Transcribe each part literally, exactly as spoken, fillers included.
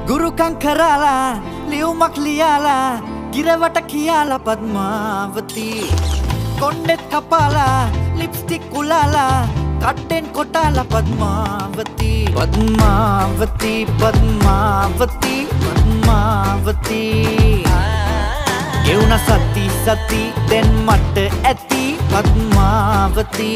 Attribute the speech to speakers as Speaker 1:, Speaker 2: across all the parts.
Speaker 1: ගුරුකං කරාලා ලියුමක් ලියාලා ගිරවට කියලා පద్මාවති කොණ්ඩෙත් කපාලා ලිප්ස්ටික් උලාලා කට්ටෙන් කොටාලා පద్මාවති පద్මාවති පద్මාවති පద్මාවති ගෙවුන සති සති දැන් මට ඇති පద్මාවති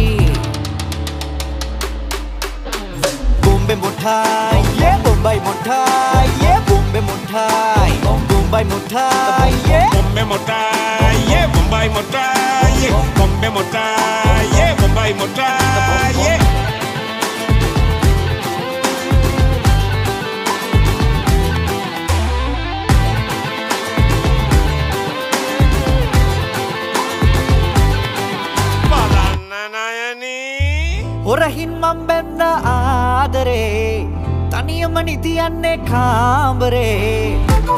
Speaker 1: Bombe motai, yeah, Bombay motai, yeah, Bombe motai, Bombay motai, yeah,
Speaker 2: Bombe motai, yeah, Bombay motai, yeah, Bombe motai, yeah, Bombay motai, yeah.
Speaker 1: Horahin මම් බැන්න ආදරේ තනියම නිදියන්නේ කාමරේ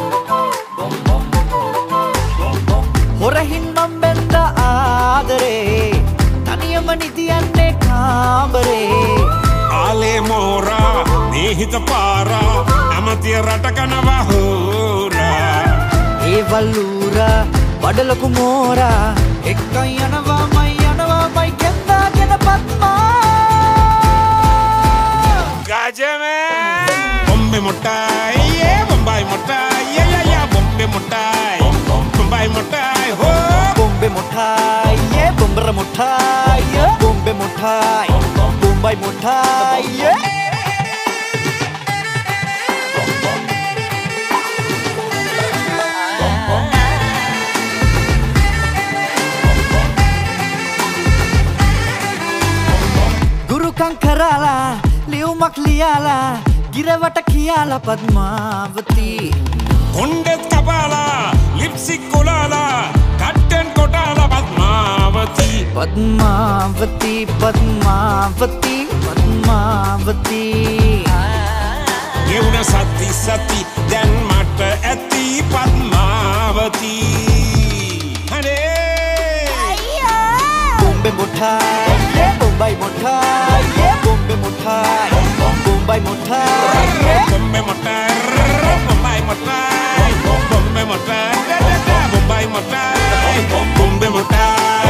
Speaker 1: Horahin මම් බැන්න ආදරේ තනියම නිදියන්නේ කාමරේ
Speaker 2: ආලේ මෝරා නිහිත පාරා අමතිය රටකනවා හෝරා
Speaker 1: ඒ වල්ලූරා බඩලකු මෝරා එක්කයි යනවා මයි යනවා මයි කෙන්දාගෙන පත්මා
Speaker 2: Bombe motai, yeah, Bombay motai, yeah, yeah, yeah, Bombe motai, Bombay motai, ho.
Speaker 1: Bombe motai, yeah, Bomber motai, yeah, Bombe motai, Bombay motai, yeah. Gurukang කරාලා ලියුමක් ලියාලා ගිරවට කියලා පద్මාවති
Speaker 2: කොණ්ඩෙත් කපාලා ලිප්ස්ටික් උලාලා කට්ටෙන් කොටාලා පద్මාවති
Speaker 1: පద్මාවති පද්මාවති පද්මාවති
Speaker 2: ගෙවුන සති සති දැන් මට ඇති පද්මාවති හනේ
Speaker 1: අයියා Bombe motai, yeah, Bombay motai, yeah, Bombe motai, Bombay motai, yeah,
Speaker 2: Bombe motai, Bombay motai, Bombe motai, Bombay motai, Bombe motai.